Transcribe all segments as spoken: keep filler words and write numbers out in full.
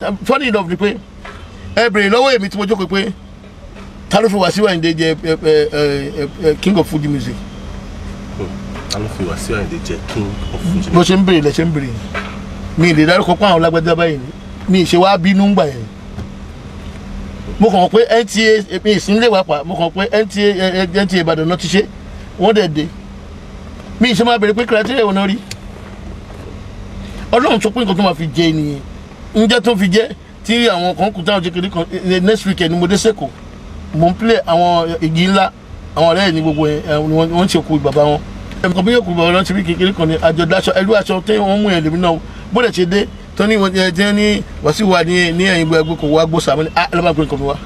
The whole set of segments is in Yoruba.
funny enough ni pé ẹ bèrè lọ́wọ́ èmi tí mo jókòó pé ta ló fi Wasiu Ayinde jẹ king of Fuji music. ta ló fi Wasiu Ayinde jẹ king of Fuji. bó ṣe ń bèrè lẹ ṣe ń bèrè mi ì lè dárúkọ pé àwọn lágbájá báyìí mi ì ṣe wá bínú gbà yẹn mo kàn pé N T A mi ì sí nílé wa pa mo kàn pé N T A N T A Ìbàdàn náà ti ṣe wọ́n dẹ̀ dé mi ì ṣe máa bèrè pé criteria wọn náà rí Ọlọ́run sọ pé nǹkan tó máa fi jẹ nìyẹn ǹjẹ́ tó fi jẹ́ tí àwọn kan kù táwọn jẹ́ kiri kan next weekend ni mo dé sẹ́kọ̀ọ́ mo ń play àwọn igi ńlá àwọn ọ̀rẹ́ ẹ̀ ní gbogbo ẹ̀ wọ́n ti kú bàbá wọn ẹ̀mí kan bí yóò kú bàbá wọn ti rí kékeré kan ní àjọ dáṣọ ẹlú aṣọ tí wọ́n mú yẹn lèmi náà bó dẹ̀ ṣe dé tó ní ẹ̀jẹ̀ ní Wasiu wà ní ní ẹ̀yìn gbogbo kò wá gbó sàmì ah ẹ lọ́ bá gbé nǹkan mi wá.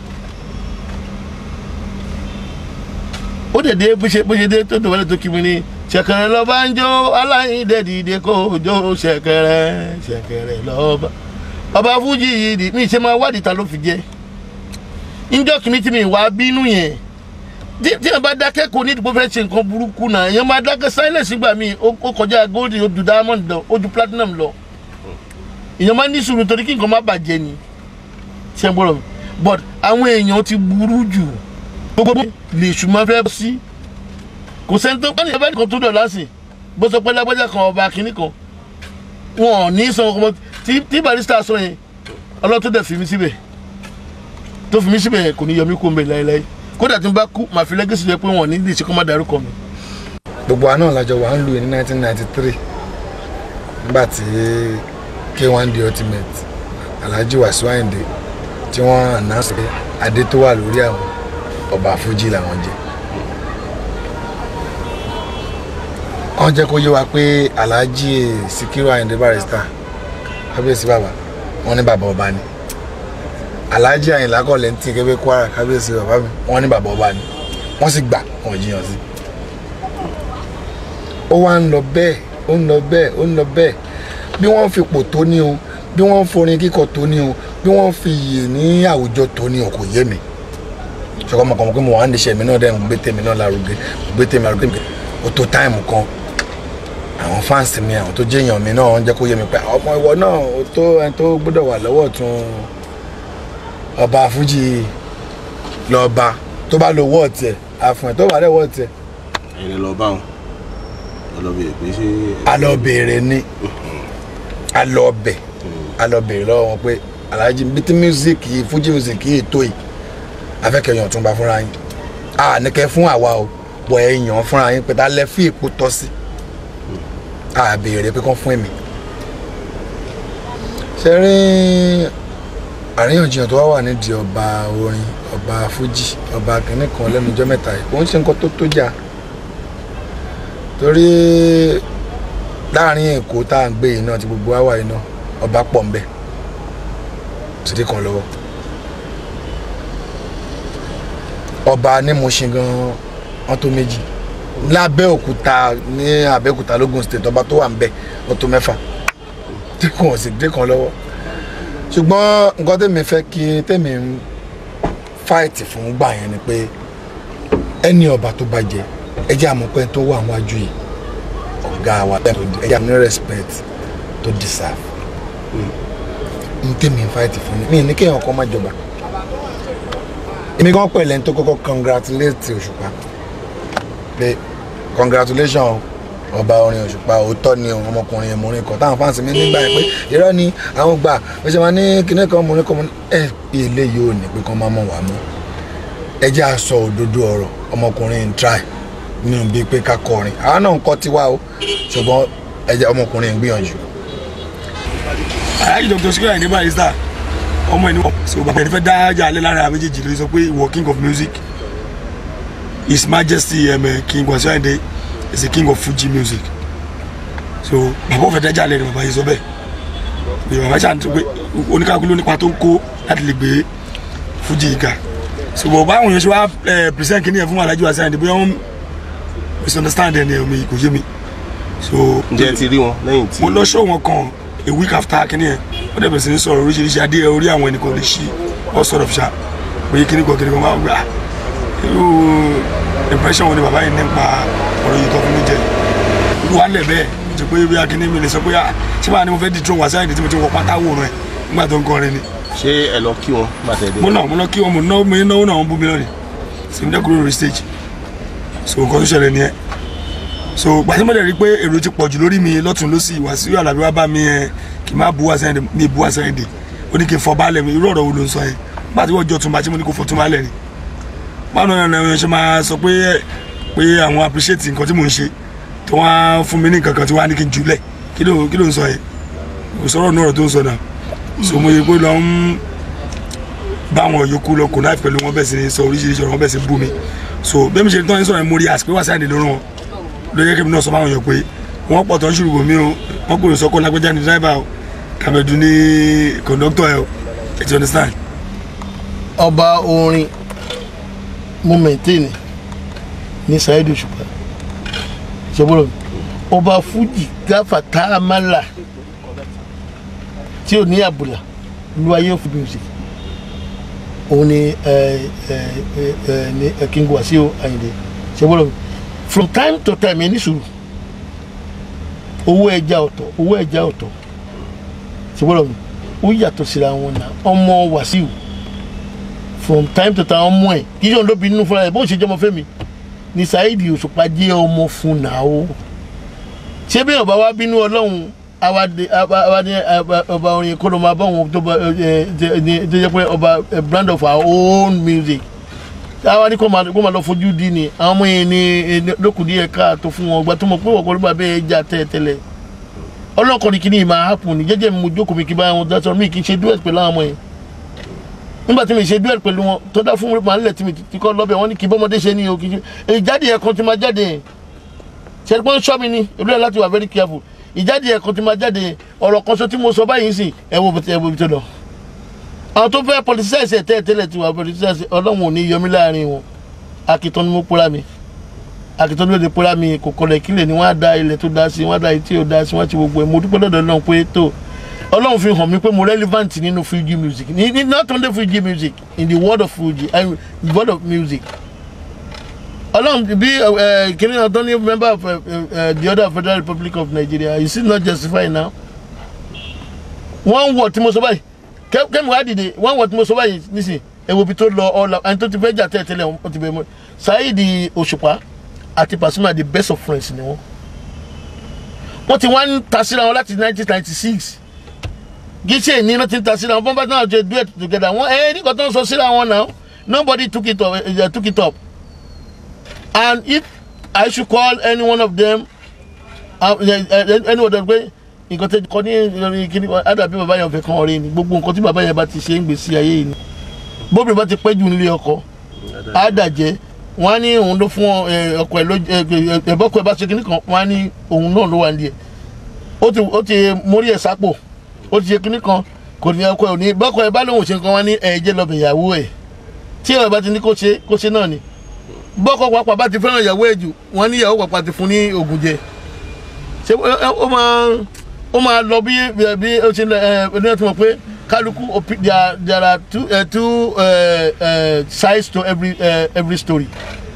ó dẹ̀ dé bó ṣe dé tó dòwálẹ̀ tó kí mi ní ṣẹ̀kẹ̀rẹ̀ lọ́ba ń jó Aláyìndé dìde kó jó ṣẹ̀kẹ̀rẹ̀ ṣẹ̀kẹ̀rẹ̀ lọ́ba ọba Fuji yìí mi ṣe máa wádìí ta ló fi jẹ́ njọ́ kìíní tí mi wá bínú yẹn tí ẹ bá dákẹ́ kò ní ìdìbò fẹ́ ṣe nǹkan burúkú náà èèyàn máa dákẹ́ silence gbà mí ó kọjá gold ó ju diamond lọ ó ju platinum lọ èèyàn máa ní sùúrù torí kí nǹkan má bàjẹ́ ni ṣe ń gbọ́dọ̀ mi but àwọn èèyàn ti burú jù gbogbo lè ṣùgbọ́n fẹ́ sí kò sẹ́ni tó pẹ́ẹ́nì ẹ̀fẹ́ nìkan tó dọ̀ lásì bó sọ pé lágbájá kan ọba kìíní kan wọn ò ní sọ ọmọ tí Barrister sọ yẹn ọlọ́tún dẹ̀ fi mí síbẹ̀ tó fi mí síbẹ̀ kò ní yọ mí kó mbẹ̀ láéláé kódà tí n bá kú màá fi lẹ́gẹ̀sì jẹ́ pé wọ́n ní lè ṣe kó má dárúkọ mi. gbogbo àná làjọ wà ń lu ní nineteen ninety-three nígbà tí K one The Ultimate Alhaji Wasiu Ayinde tí wọ́n announce pé adé tó wà lórí àwọn ọba Fuji làwọn jẹ. wọ́n jẹ́ kó yé wa pé Alhaji Sikiru Ayinde Barrister kábíyèsí bàbá wọn ní bàbá ọba ni Alhaji Ayinla kọlẹ̀ ń tí kébé Kwara kábíyèsí bàbá mi wọn ní bàbá ọba ni wọ́n sì gbà wọ́n jiyàn sí. ó wá ń lọ bẹ́ẹ̀ ó ń lọ bẹ́ẹ̀ ó ń lọ bẹ́ẹ̀ bí wọ́n fi pò tó ní o bí wọ́n forin kíkọ tó ní o bí wọ́n fi iyè ní àwùjọ tó ní o kò yé mi ṣọkọ mọ̀kànmọ́ pé mo wà ń ṣe èmi náà dẹ́ ń gbé tèmi náà lárugẹ gbé tèmi lárugẹ ó tó táìmù kan àwọn fáǹsì mi àwọn tó jẹ́yàn mi náà ń jẹ́ kó yé mi pé ọmọ ìwọ náà ó tó ẹni tó gbọ́dọ̀ wà lọ́wọ́ tún ọba Fuji lọ́ba tó bá lo wọ́ọ̀tì ẹ̀ àfọ̀n tó bá dẹ̀ wọ́ọ̀tì ẹ̀. ẹ̀yin lọ bá wọn ọlọ́bẹ̀ pé ṣé. alọ́bẹ̀rẹ̀ ni alọ́bẹ̀ alọ́bẹ̀rẹ̀ lọ́wọ́ wọn pé Alhaji bíi music yìí Fuji music yìí tó yìí afẹ́kẹ̀yàn tún bá fúnra yín à ní kẹ́ fún àwa o bọ̀ ẹ̀yàn fúnra yín pé tá lẹ́ fi ipò tọ́ sí a béèrè pé kán fún èmi. ṣe rí àríyànjiyàn tó wá wà nídìí ọba orin ọba Fuji ọba kìnnì kan lẹ́nu ọjọ́ mẹ́ta yìí kò ń ṣe nǹkan tó tó jà torí láàrin Èkó tá à ń gbé yìí náà tí gbogbo wa wà yìí náà ọba pọ̀ ń bẹ sídìí kan lọ́wọ́ ọba ní Mushin gan wọn tó méjì l'Abẹ́òkúta ní Abẹ́òkúta lógún state ọba tó wà ń bẹ wọn tó mẹ́fà tí kò sì dé kan lọ́wọ́ ṣùgbọ́n nǹkan tèmi fẹ́ kí tèmi ń fáìtì fún gbà yẹn ni pé ẹni ọba tó bá jẹ ẹ jẹ́ àmọ́pẹ́ tó wà wájú yìí ọ̀gá wa ẹ jẹ́ àmì respect tó deserve n tèmi ń fáìtì fún mi ní kéèyàn kọ́ má jọba èmi kan pẹ̀lẹ́ tó kọ́kọ́ congratulate Òṣùpá pé congratulation ọba orin Òṣùpá òótọ́ ni ọmọkùnrin yẹn mọ̀rin kan táwọn fáǹsì mi nígbà yẹn pé irọ́ ni àwọn gbà ó ṣe máa ní kíní kan mọ̀rin kan mọ̀rin ẹ ilé yìí ò ní pé kán máa mọ̀ wá mọ́ ẹ jẹ́ àsọ òdodo ọ̀rọ̀ ọmọkùnrin ń try nínú bíi pé ká kọrin àwọn náà ń kọ́ tiwa o ṣùgbọ́n ẹ jẹ́ ọmọkùnrin ń gbìyànjú. Alhaji Doctor Sikiru Ayinde Barrister ọmọ ẹni wọn so bàbá ẹni fẹ́ dá ajá alẹ́ lára méjèèjì lórí sọ pé ìwọ king of music His Majesty um, King Wasiu Ayinde is a king of Fuji music so bàbá òfin dájà lẹ́nu bàbá yìí sọ bẹ́ẹ̀ bí bàbá ṣáà ń tó pé oníkàkú ló nípa tó ń kó láti lè gbé Fuji yìí ga so bàbá àwọn èèyàn ṣe wá present kìíní ẹ̀ fún Alhaji Wasiu Ayinde bóyá wọ́n misunderstand ẹ̀ ní omi kò yé mi so. ǹjẹ́ ti rí wọn lẹ́yìn tí. mo lọ show wọn kan a week after kìíní ẹ̀ wọ́n dẹ̀ bẹ̀rẹ̀ sí ní sọ̀rọ̀ oríṣiríṣi adé ẹ̀ orí àwọn ẹnìkan lè ṣí all sort of ṣá bóyá kìíní kan kìíní kan máa gbà irú impression wo ni bàbá yìí nípa ọ̀rọ̀ yìí tó fún mi jẹ irú wa lẹ̀ bẹ́ẹ̀ ṣe pé bí akíní mi lè sọ pé ṣé báà ni mo fẹ́ di throne Wasiu Ayinde tí mo ti wọ pátá wò rẹ̀ nígbà tó ń kọrin ni. ṣé ẹ lọ kí wọn má tẹ̀ dé. mo náà mo náà kí wọn mo náà mo náà náà wọn bú mi lọ́ọ̀ni sèmi dẹ́ kúrò lórí stage so nǹkan tó ṣẹlẹ̀ nìyẹn so gbàtí mo dẹ̀ rí pé èrò ti pọ̀ jù lórí mi lọ́tún lọ́sì Wasiu Alabi wá bá mi ẹ kì í má bu Ayinde mi bu Ayinde ó ní kí n fọ baálẹ̀ mi irú ọ̀rọ̀ wo ló ń sọ yẹn nígbà tí wọ́n jọ tún bá tí mo ní kó fọ tún baálẹ̀ ni báwo náà náà ṣe máa sọ pé pé àwọn appreciate nǹkan tí mò ń ṣe tí wọ́n á fún mi ní nǹkan kan tí wọ́n á ní kí n jùlẹ̀ kí ló kí ló ń sọ yẹn kò sọ̀rọ̀ náà ọ̀rọ̀ tó ń sọ náà so mo yẹ pé lọ ń bá àwọn yòókù lọ kò náà pẹ̀lú wọn bẹ́ẹ̀ sì ni sọ oríṣiríṣi ọ̀rọ̀ wọn bẹ́ẹ̀ sì bú mi so bẹ́ẹ̀ mi ṣe tán ní sọ̀rọ̀ mo rí àsìpé wá sáyẹ̀dẹ̀ lórun wọn lóye kí mi náà sọ fáwọn èèyàn pé wọ́n pọ̀ tó ń ṣùrùbọ̀ mi o wọ́n kò lè sọ kó lágbẹ́jà ní driver o kàmẹ́dù ní conductor ẹ o you understand. ọba orin mo maintain ní Saheed Òṣùpá ṣebúrò ọba Fuji gáfà tá a máa là tí ò ní àbùlà lu ayé of music òun ni ní King Wasiu Ayinde ṣebúrò from time to time ẹni sùúrù owó ẹja ọ̀tọ̀ owó ẹja ọ̀tọ̀ ṣebúrò ó yàtọ̀ síra wọn náà ọmọ Wasiu from time to time ọmọ ẹ kì í ṣe òun ló bí nínú fúnra ẹ bó ṣe jẹ́ ọmọ Fẹ́mi ní Saheed Òṣùpá jẹ́ ọmọ fún náà ó ṣé bí ọba wa bínú Ọlọ́run àwa ní ọba orin kó ló máa bá òun tó jẹ́ pé ọba brand of our own music àwa ní kó máa lọ fojú di ni àwọn ọmọ yẹn ní lókùdí ẹ̀ka tó fún wọn gba tó mọ̀ pé wọ́n kọ́ ló bá bẹ́ẹ̀ jà tẹ́tẹ́lẹ̀ ọlọ́kọ̀ ní kíní ìmọ̀ happen ní jẹ́jẹ́ mi mo jókòó mi kí bá wọn dá sọ mi kì í ṣe duet pẹ̀lú àwọn ọmọ yẹn nígbà tí mi ṣe duet pẹ̀lú wọn tó dá fún màá nílẹ̀ tí mi ti kọ́ lọ́bẹ̀ wọn ní kí bọ́mọdé ṣe ní o kì í ṣe ìjáde ẹ̀kan tí máa jáde yẹn ṣe pé ń ṣọ́ mi ní ìlú ẹ̀ láti wà very careful ìjáde ẹ̀kan tí máa jáde yẹn ọ̀rọ̀ kan sọ tí mo sọ báyìí sì ẹ̀wọ̀ bìtẹ̀ ẹ̀wọ̀ bìtẹ̀ lọ. àwọn tó fẹ́ politicize ẹ̀ tẹ́lẹ̀ tí wà politicize Ọlọ́run ò ní yọmí láàrin wọn akitan ni mo pòrá mi akitan ni mo pòrá mi kò kọlẹ̀ kílẹ̀ ni wọ́n á da ilẹ̀ tó dá sí wọ́n á da etí ò dá sí wọ́n á ti gbogbo ẹ̀ mo dúpẹ́ lọ́dọ̀ Ọlọ́run pé tó Ọlọ́run fi hàn mí pé mo relevant nínú Fuji music ní not only Fuji music in the world of Fuji I mean the world of music Ọlọ́run bí kìnìún ọ̀tọ́ ní member of uh, uh, the other Federal Republic of Nigeria you see not justify now one word tí mo sọ báyìí kẹ́mi wá dìde one word tí mo sọ báyìí nísìnyí èwo bí tó lọ ọ̀la ẹni tó ti fẹ́ jà tẹ́lẹ̀ ó ti bẹ̀ mọ́ Saheed Òṣùpá àti Pasuma the best of friends ni wọ́n wọ́n ti wá ń ta síra wọn láti nineteen ninety six gíṣẹ́ ní wọ́n ti ń ta síra wọn bọ́n bá náà jẹ́ duet together wọ́n ẹ̀ nígbà tó ń sọ síra wọn náà nobody took it up, uh, took it up. And if I should call any one of them, uh, any of them, nǹkan tẹ́ kọ́ ní kíní àdàbí bàbá yẹn fẹ́ kàn ọ̀rẹ́ ni gbogbo nǹkan tí bàbá yẹn bá ti ṣe ń gbèsè ayé yìí ni bóbi bá ti pẹ́ jù nílé ọkọ àdàjẹ́ wọ́n á ní òun ló fún ọkọ ẹ̀ ẹ̀bọ́kọ ẹ̀ bá ṣe kíní kan wọ́n á ní òun náà ló wà nílé ẹ̀ ó ti mórí ẹ̀ sápò ó ti ṣe kíní kan kò ní ọkọ ẹ̀ ò ní bọ́kọ ẹ̀ bá lóun ṣe nǹkan wọ́n á ní ẹ̀ẹ́jẹ́ lọ́bẹ̀ ìyàwó ẹ̀ tí ẹ̀ bá ti ní kó ṣe kó ṣe náà ni bọ́kọ̀ pàpà bá ti fẹ́ràn ìyàwó ẹ̀ jù wọ́n ní ìyàwó pàpà ti fún ní oògùn jẹ ṣé ó máa ó máa lọ bí bí ó ṣe ẹ ẹ ní ọtí mọ̀ pé kálukú there are two uh, two uh, uh, sides to every uh, every story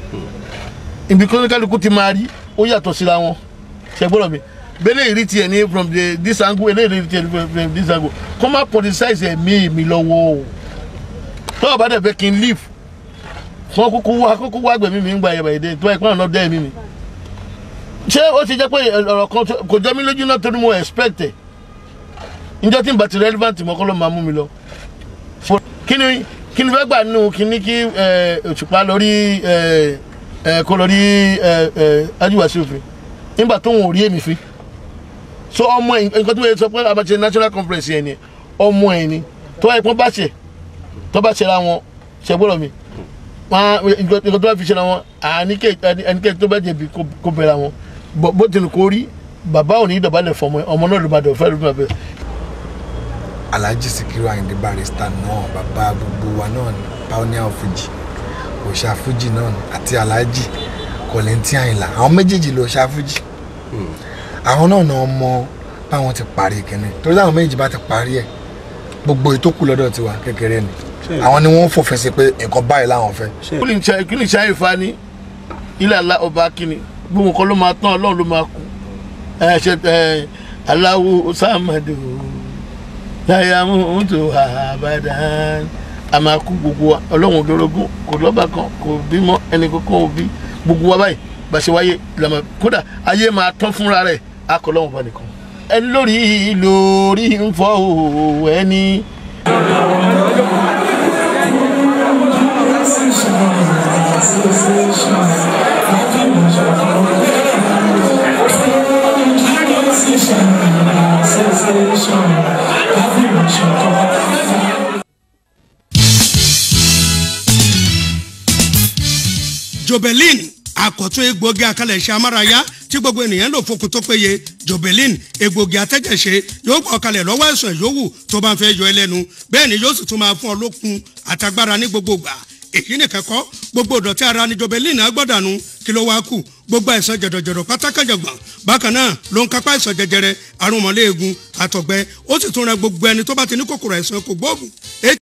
ibi kan kálukú ti máa rí ó yàtọ̀ síra wọn ṣe gbọ́dọ̀ mi bẹ́lẹ̀ ìrí tiẹ̀ ní from the this angle eléyìí ìrí tiẹ̀ from this angle kọ́ máa politicize ẹ̀mí mi lọ́wọ́ o tọ́wọ́ bá dẹ̀ fẹ́ kí n leave fún kúkú wá kúkú wá gbẹ̀mí mi ń gba ẹ̀yẹ̀ bàyẹ̀dẹ̀ tó ẹ̀kọ́ àná dẹ́ mi mi ṣé ó ti jẹ́ pé ọ̀rọ̀ kan kò jọ mí lójú náà tó ní mo expect ẹ̀ njẹ́ tí n bá ti relevant mọ́ kọ́ ló máa mú mi lọ kí ni kí ni fẹ́ gbà nínú kí ni kí Òṣùpá lórí kó lórí ajíwàsí òfin nígbà tó ń rí èmi fi so ọmọ ẹ̀ nǹkan tó yẹ sọ pé abàṣẹ national conference yẹn ni ọmọ ẹ̀ ni tó wáyé pọ́n bá ṣe tó bá ṣe ra wọn ṣe gbọ́dọ̀ mi nǹkan tó bá fi ṣe ra wọn ẹnikẹ́ni tó bá jẹ̀bi kó bẹ̀rẹ̀ wọn bó ti ní kó rí bàbá ò ní ìdọ̀bálẹ̀ fọmọ ọmọ náà ló máa dọ̀ fẹ́ ló máa bẹ̀rẹ̀. Alhaji Sikiru Ayinde Barrister náà bàbá gbogbo wa náà ni pioneer of Fuji òòṣà Fuji náà àti Alhaji Kọ̀lẹ́ntì Àyìnlá àwọn méjèèjì ló ṣá Fuji àwọn náà náà mọ báwọn ti parí kínní torí táwọn méjèèjì bá ti parí ẹ̀ gbogbo ètò kù lọ́dọ̀ tiwa kékeré ni àwọn ni wọ́n fòfin sí pé nǹkan báyìí làwọn fẹ́. kí ni ṣáà ìfà ni ilé àlá ọba kínní gbogbo nǹkan ló máa tán Ọlọ́run ló máa kú ẹ ṣe ẹ aláwo sàmàdù láyà mú tó àbàdàn a máa kú gbogbo wa ọlọ́run olórogún kò lọ́ba kan kò bímọ ẹnì kankan ò bí gbogbo wa báyìí bá ṣe wáyé lọ́mọ kódà ayé máa tán fúnra rẹ̀ akọlọ́run bá nìkan ẹni lórí lórí ń fọ́ òwò ẹni. Jobelin àkọ́tún egbògi àkàlẹ̀ṣe amárayá tí gbogbo ènìyàn lò fokùn tó péye Jobelin egbògi atẹ́jẹ̀ṣe yóò gbọ́ kalẹ̀ lọ́wọ́ ẹ̀sùn ìyówù tó bá ń fẹ́ yọ ẹlẹ́nu bẹ́ẹ̀ ni yóò sì tún máa fún ọ lókun àtagbára ní gbogbo ìgbà èyí nìkan kọ́ gbogbo ìdọ̀tí ara ni Jobelin agbọ́dànù kí ló wá kù gbogbo àìsàn jẹ̀dọ̀jẹ̀dọ̀ pátákàjọ̀gbọ̀n bákan náà ló ń kápá àìsàn jẹjẹrẹ àrùn mọ̀lẹ́ẹ̀gùn àtọ̀gbẹ ó sì tún ran gbogbo ẹni tó bá ti ní kòkòrò àìsàn kò gbóògùn